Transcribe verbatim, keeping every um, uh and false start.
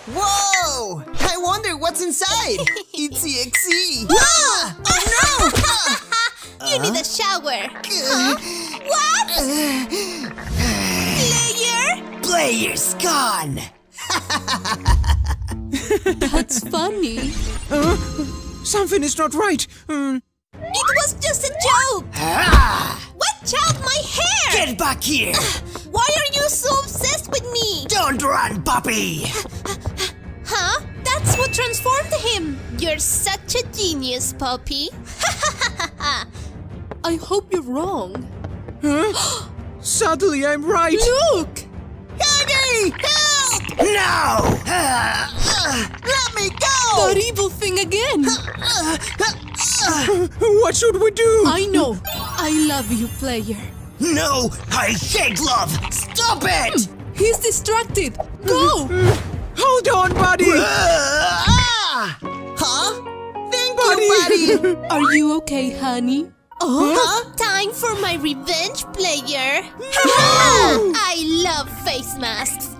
Whoa! I wonder what's inside. It's E X E. Ah! Oh no! You uh? need a shower. Huh? What? Player? Player's gone. That's funny. Uh, something is not right. Mm. It was just a joke. Ah! Watch out, my hair! Get back here! Why are you so obsessed with me? Don't run, puppy! Huh? That's what transformed him. You're such a genius, puppy. I hope you're wrong. Huh? Suddenly I'm right. Look! Honey! Help! No! Uh, uh, let me go! That evil thing again! Uh, uh, uh, what should we do? I know! I love you, player. No! I hate love! Stop it! He's distracted! Go! Hold on, buddy! Uh, ah! Huh? Thank buddy. you, buddy! Are you okay, honey? Oh, huh? Time for my revenge, player! I love face masks!